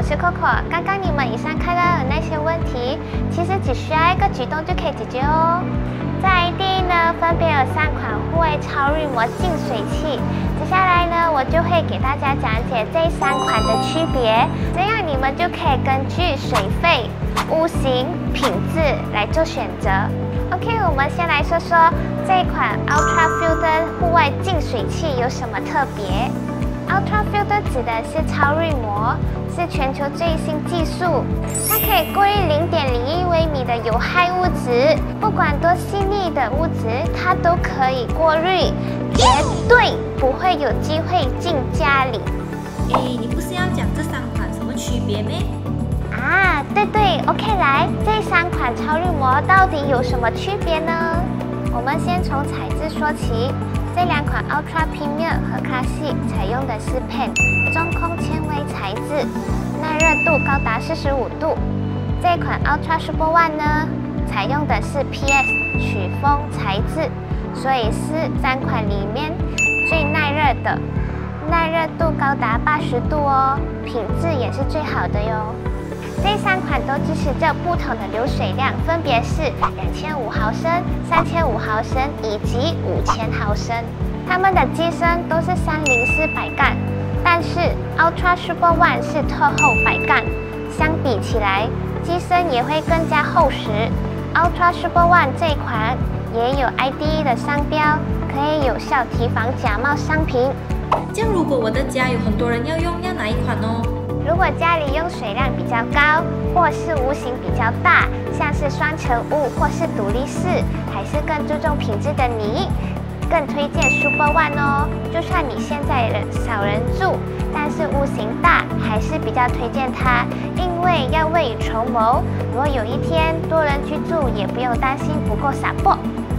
是 Coco。刚刚你们以上看到的那些问题，其实只需要一个举动就可以解决哦。在第一呢，分别有3款户外超滤膜净水器。接下来呢，我就会给大家讲解这3款的区别，这样你们就可以根据水费、屋型、品质来做选择。OK， 我们先来说说这一款 Ultra Filter 户外净水器有什么特别。Ultra Filter 指的是超滤膜，是全球最新技术，它可以过滤0.01微米的有害物质，不管多细腻的物质，它都可以过滤，绝对不会有机会进家里。 你不是要讲这3款什么区别咩？ 啊，对，OK， 来，这3款超滤膜到底有什么区别呢？我们先从材质说起。这2款 Ultra Premium 和 Classic 采用的是 PEN 中空纤维材质，耐热度高达45度。这款 Ultra Super One 呢，采用的是 PS 曲风材质，所以是3款里面最耐热的，耐热度高达80度哦，品质也是最好的哟。这3款都支持着不同的流水量，分别是2500毫升、3000毫升以及5000毫升。它们的机身都是304白干，但是 Ultra Super One 是特厚白干，相比起来，机身也会更加厚实。Ultra Super One 这一款也有 IDE 的商标，可以有效提防假冒商品。 这样，如果我的家有很多人要用，要哪一款哦？ 如果家里用水量比较高，或是屋型比较大，像是双层屋或是独立式，还是更注重品质的你，更推荐 Super One 哦。就算你现在少人住，但是屋型大，还是比较推荐它，因为要未雨绸缪，如果有一天多人居住，也不用担心不够洒播。